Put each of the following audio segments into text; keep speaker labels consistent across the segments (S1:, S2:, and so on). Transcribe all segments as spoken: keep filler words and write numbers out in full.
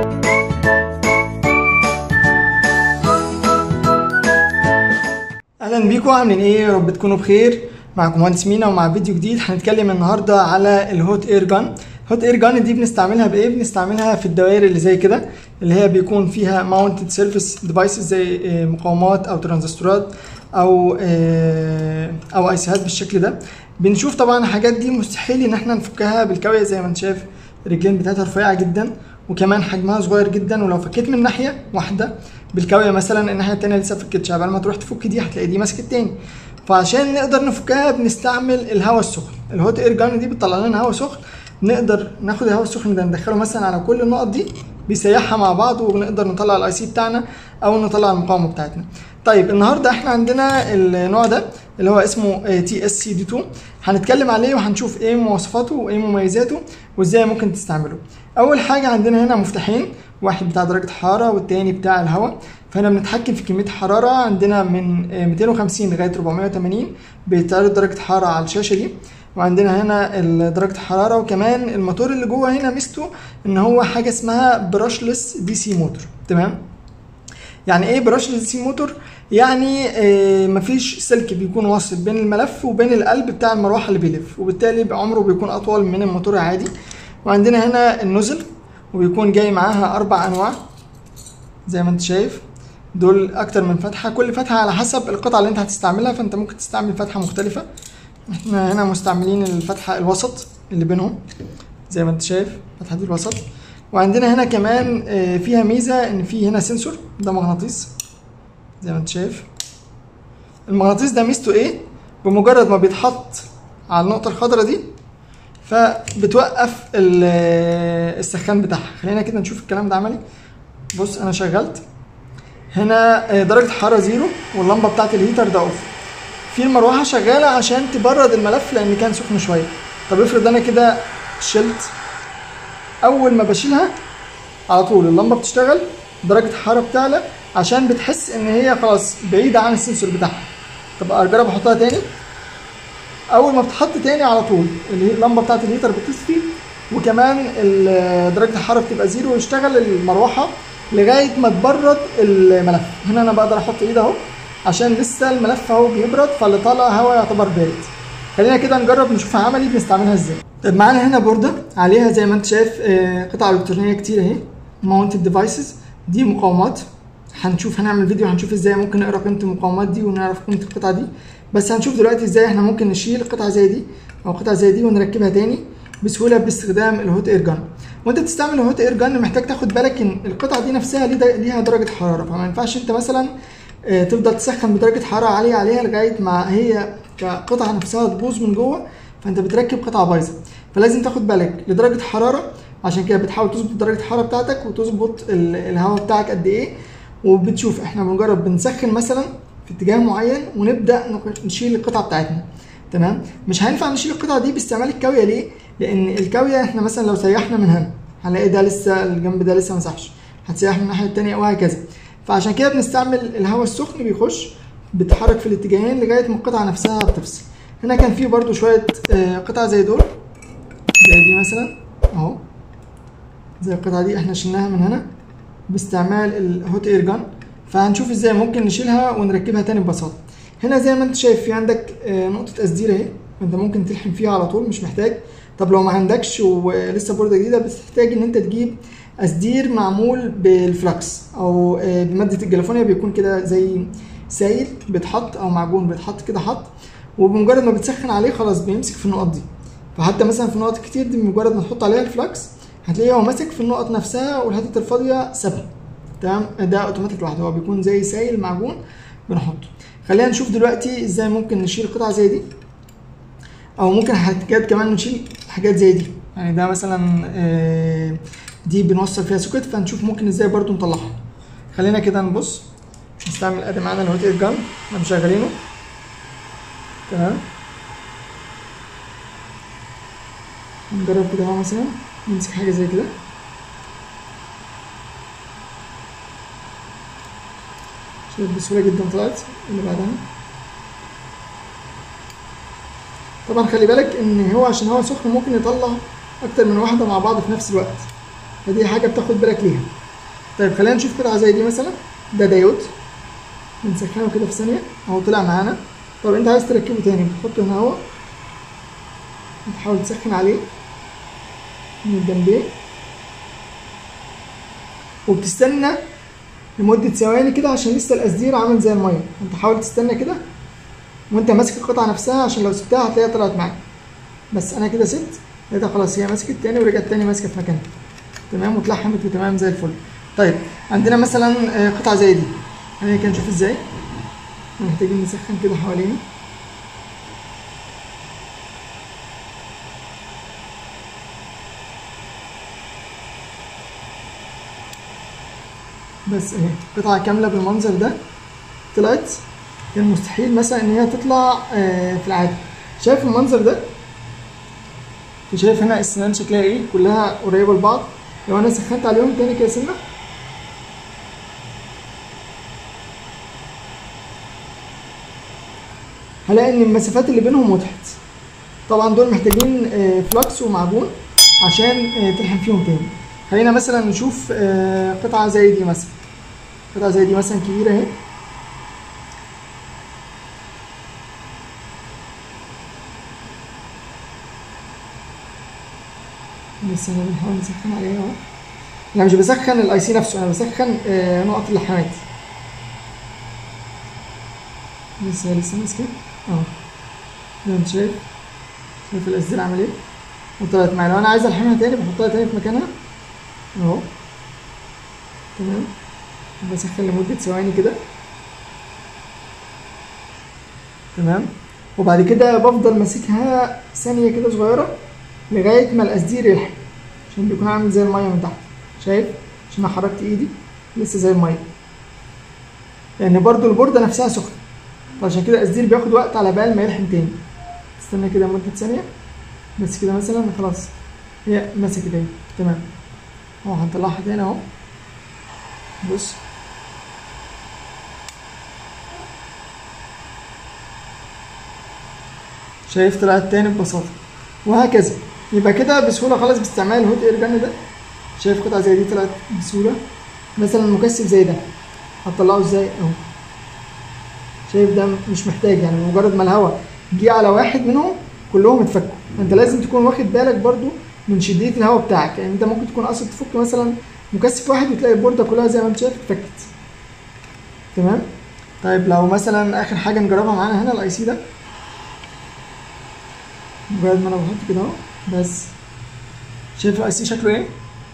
S1: اهلا بيكم، عاملين ايه؟ يا رب تكونوا بخير. معكم مهندس مينا ومع فيديو جديد. هنتكلم النهارده على الهوت اير جان. الهوت اير جان دي بنستعملها بايه؟ بنستعملها في الدوائر اللي زي كده، اللي هي بيكون فيها ماونتد سيرفيس ديفايسز زي مقاومات او ترانزستورات او او ايسيهات بالشكل ده. بنشوف طبعا الحاجات دي مستحيل ان احنا نفكها بالكاويه، زي ما انت شايف الرجلين بتاعتها رفيعه جدا وكمان حجمها صغير جدا، ولو فكيت من ناحيه واحده بالكاويه مثلا الناحيه الثانيه لسه فكتش، قبل ما تروح تفك دي هتلاقي دي ماسكه التاني. فعشان نقدر نفكها بنستعمل الهواء السخن. الهوت اير جان دي بتطلع لنا هواء سخن، نقدر ناخد الهواء السخن ده ندخله مثلا على كل النقط دي، بيسيحها مع بعض وبنقدر نطلع الاي سي بتاعنا او نطلع المقاومه بتاعتنا. طيب النهارده احنا عندنا النوع ده اللي هو اسمه تي اس سي دي اتنين، هنتكلم عليه وهنشوف ايه مواصفاته وايه مميزاته وازاي ممكن تستعمله. اول حاجه عندنا هنا مفتاحين، واحد بتاع درجه حراره والتاني بتاع الهواء. فهنا بنتحكم في كميه الحراره، عندنا من مئتين وخمسين لغايه أربعمئة وثمانين بيتعرض درجه الحراره على الشاشه دي. وعندنا هنا درجه الحراره، وكمان الموتور اللي جوه هنا ميزته ان هو حاجه اسمها براشلس دي سي موتور. تمام؟ يعني ايه براشلس دي سي موتور؟ يعني آه مفيش سلك بيكون واصل بين الملف وبين القلب بتاع المروحه اللي بيلف، وبالتالي عمره بيكون اطول من الموتور العادي. وعندنا هنا النوزل، وبيكون جاي معاها اربع انواع زي ما انت شايف، دول اكتر من فتحه، كل فتحه على حسب القطعه اللي انت هتستعملها، فانت ممكن تستعمل فتحه مختلفه. احنا هنا مستعملين الفتحه الوسط اللي بينهم زي ما انت شايف، فتحه دي الوسط. وعندنا هنا كمان فيها ميزه ان في هنا سنسور، ده مغناطيس زي ما انت شايف. المغناطيس ده ميزته ايه؟ بمجرد ما بيتحط على النقطه الخضراء دي فبتوقف السخان بتاعها. خلينا كده نشوف الكلام ده عملي. بص انا شغلت هنا درجه حراره زيرو واللمبه بتاعت الهيتر ده اوف. في المروحه شغاله عشان تبرد الملف لان كان سخن شويه. طب افرض انا كده شلت، اول ما بشيلها على طول اللمبه بتشتغل، درجه الحراره بتعلى عشان بتحس ان هي خلاص بعيده عن السنسور بتاعها. طب اجرب احطها تاني. اول ما بتحط تاني على طول اللمبه بتاعت الهيتر بتصفي، وكمان درجه الحراره بتبقى زيرو، ويشتغل المروحه لغايه ما تبرد الملف. هنا انا بقدر احط ايدي اهو عشان لسه الملف اهو بيبرد، فاللي طالع هواء يعتبر بارد. خلينا كده نجرب نشوفها عملي بنستعملها ازاي. طب معانا هنا بورده عليها زي ما انت شايف قطع الكترونيه كتير اهي، ماونتد ديفايسز، دي مقاومات. هنشوف هنعمل فيديو هنشوف ازاي ممكن نقرا قيمه المقاومات دي ونعرف قيمه القطعه دي، بس هنشوف دلوقتي ازاي احنا ممكن نشيل قطعه زي دي او قطعه زي دي ونركبها تاني بسهوله باستخدام الهوت اير جان. وانت بتستعمل الهوت اير جان محتاج تاخد بالك ان القطعه دي نفسها ليها درجه حراره، فما ينفعش انت مثلا تفضل تسخن بدرجه حراره عاليه عليها لغايه ما هي كقطعه نفسها تبوظ من جوه، فانت بتركب قطعه بايظه. فلازم تاخد بالك لدرجه حراره، عشان كده بتحاول تظبط درجه الحراره بتاعتك وتظبط الهواء بتاعك قد ايه. وبتشوف احنا بنجرب بنسخن مثلا في اتجاه معين ونبدا نشيل القطعه بتاعتنا. تمام؟ مش هينفع نشيل القطعه دي باستعمال الكاويه. ليه؟ لان الكاويه احنا مثلا لو سيحنا من هنا هنلاقي ده لسه الجنب ده لسه ما مسحش، هتسيح من الناحيه الثانيه وهكذا. فعشان كده بنستعمل الهواء السخن، بيخش بيتحرك في الاتجاهين لغايه ما القطعه نفسها بتفصل. هنا كان في برده شويه قطع زي دول، زي دي مثلا اهو، زي القطعه دي احنا شلناها من هنا باستعمال الهوت اير جان. فهنشوف ازاي ممكن نشيلها ونركبها تاني ببساطه. هنا زي ما انت شايف في عندك نقطه تسدير اهي، انت ممكن تلحم فيها على طول مش محتاج. طب لو ما عندكش ولسه بورده جديده بتحتاج ان انت تجيب اسدير معمول بالفلكس او بماده الجلافونيا، بيكون كده زي سائل بيتحط او معجون بيتحط كده حط، وبمجرد ما بتسخن عليه خلاص بيمسك في النقط دي. فحتى مثلا في نقط كتير دي بمجرد ما تحط عليها الفلكس هتلاقيه هو ماسك في النقط نفسها والحتت الفاضيه سابها. تمام؟ ده اوتوماتيك لوحده، هو بيكون زي سائل معجون بنحطه. خلينا نشوف دلوقتي ازاي ممكن نشيل قطعه زي دي، او ممكن حاجات كمان نشيل حاجات زي دي. يعني ده مثلا دي بنوصل فيها سوكت، فنشوف ممكن ازاي برضو نطلعها. خلينا كده نبص نستعمل ادي معانا الهوت اير جان احنا مشغلينه. تمام؟ نجرب كده اهو، مثلا نمسك حاجه زي كده، شوف بسهوله جدا طلعت. اللي بعدها طبعا خلي بالك ان هو عشان هو سخن ممكن يطلع اكتر من واحده مع بعض في نفس الوقت، فدي حاجه بتاخد بالك ليها. طيب خلينا نشوف قطعه زي دي مثلا، ده دايود بنسخنه كده في ثانيه اهو طلع معانا. طب انت عايز تركبه تاني بتحطه هنا اهو، بتحاول تسخن عليه من الجنبين وبتستنى لمده ثواني كده عشان لسه القصدير عامل زي الميه. انت حاول تستنى كده وانت ماسك القطعه نفسها عشان لو سبتها هتلاقيها طلعت معاك. بس انا كده سبت لقيتها خلاص هي مسكت تاني ورجعت تاني ماسكه في مكانها تمام واتلحمت وتمام زي الفل. طيب عندنا مثلا قطعه زي دي، خلينا كده نشوف ازاي. محتاجين نسخن كده حوالينا بس اهي قطعه كامله بالمنظر ده طلعت. كان مستحيل مثلا ان هي تطلع في العادي. شايف المنظر ده؟ شايف هنا السنان شكلها ايه؟ كلها قريبه لبعض. لو انا سخنت عليهم تاني كده سنه هلاقي ان المسافات اللي بينهم وضحت. طبعا دول محتاجين فلكس ومعجون عشان تلحم فيهم تاني. خلينا مثلا نشوف قطعه زي دي مثلا، قطعه زي دي مثلا كبيره اهي. لسه انا بنحاول نسخن عليها اهو. انا مش بسخن الاي سي نفسه، انا بسخن آه نقط اللحامات. لسه لسه ماسكه اهو زي ما انت شايف. شايف القصدير عامل ايه وطلعت معايا. لو انا عايز الحمها تاني بحطها تاني في مكانها اهو تمام. بسخن لمده ثواني كده تمام. وبعد كده بفضل ماسكها ثانيه كده صغيره لغايه ما القصدير يلحم عشان بيكون عامل زي الميه من تحت. شايف؟ عشان انا حركت ايدي لسه زي الميه لان يعني برضو البورده نفسها سخنه، فعشان كده القصدير بياخد وقت على بال ما يلحم تاني. استنى كده مده ثانيه بس كده مثلا خلاص هي مسكت اهي تمام اهو. هنطلعها تاني اهو. بص شايف طلعت تاني ببساطه وهكذا. يبقى كده بسهوله خلاص باستعمال الهوت اير جن ده. شايف قطعه زي دي طلعت بسهوله. مثلا مكثف زي ده هتطلعه ازاي اهو. شايف ده مش محتاج يعني مجرد ما الهواء جه على واحد منهم كلهم اتفكوا. انت لازم تكون واخد بالك برضو من شديه الهواء بتاعك. يعني انت ممكن تكون قاصد تفك مثلا مكثف واحد وتلاقي البورده كلها زي ما انت شايف اتفكت تمام. طيب لو مثلا اخر حاجه نجربها معانا هنا الاي سي ده، مجرد ما انا بحط كده اهو بس. شايف الاي سي شكله ايه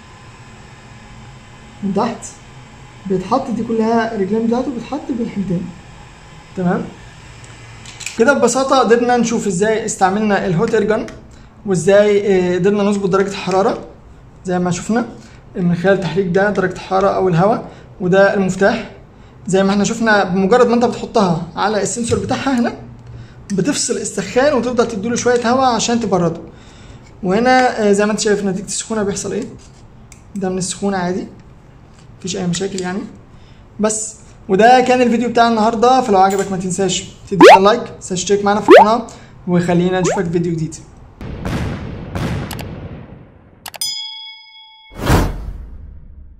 S1: من تحت؟ بيتحط دي كلها الرجلين بتاعته بتتحط بالحمتين تمام. كده ببساطه قدرنا نشوف ازاي استعملنا الهوت اير جن وازاي قدرنا نظبط درجه الحراره زي ما شفنا من خلال تحريك ده درجه الحراره او الهواء. وده المفتاح زي ما احنا شفنا. بمجرد ما انت بتحطها على السنسور بتاعها هنا بتفصل السخان وتفضل تديله شويه هواء عشان تبرده. وهنا زي ما انت شايف نتيجه السخونه بيحصل ايه. ده من السخونه عادي مفيش اي مشاكل يعني. بس وده كان الفيديو بتاع النهارده. فلو عجبك ما تنساش تدينا لايك، ما تنساش تشترك معانا في القناه وخلينا نشوفك في فيديو جديد.